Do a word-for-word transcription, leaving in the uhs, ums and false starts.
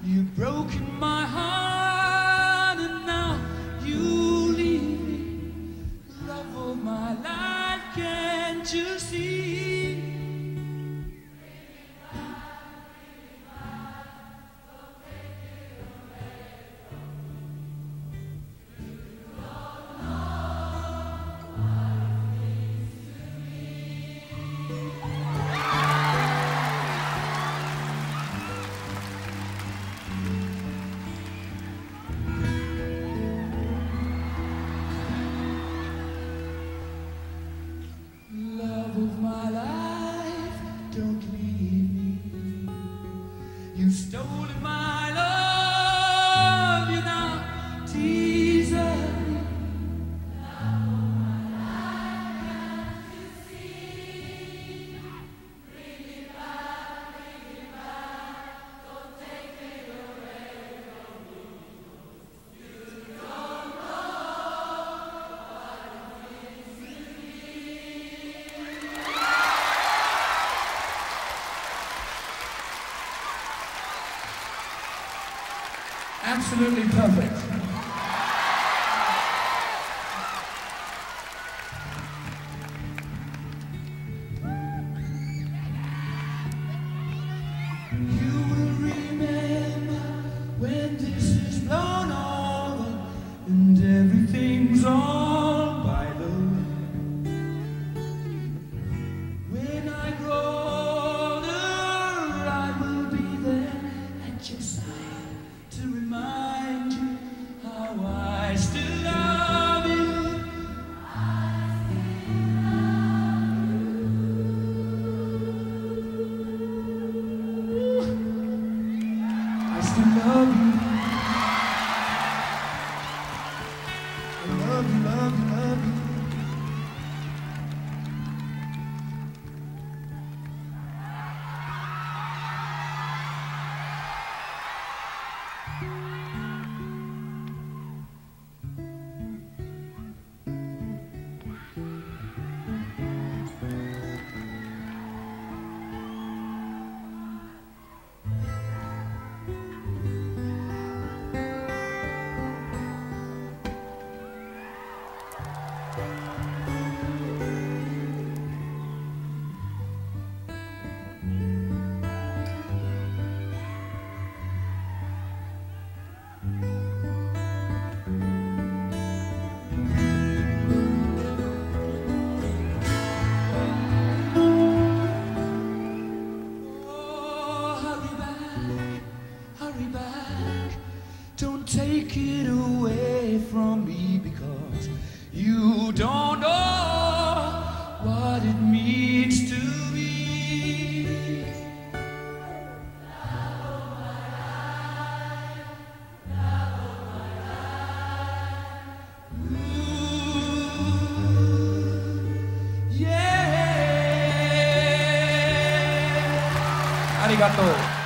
You've broken my heart, and now you leave me. Love of my life, can't you see? Of my life, don't leave me. You've stolen my love, you're now teasing me. Love of my life, can't you see? Bring me back, bring me back, don't take it away from me. You don't know what it means to me. Absolutely perfect. You will remember when this is blown over and everything's all by the way. When I grow older, I will be there at your side to remind you how I still love you. I still love you. I still love you. I love you, love you, love you. Don't take it away from me, because you don't know what it means to me. Love of my life, love of my life. Ooh, yeah. Arigato.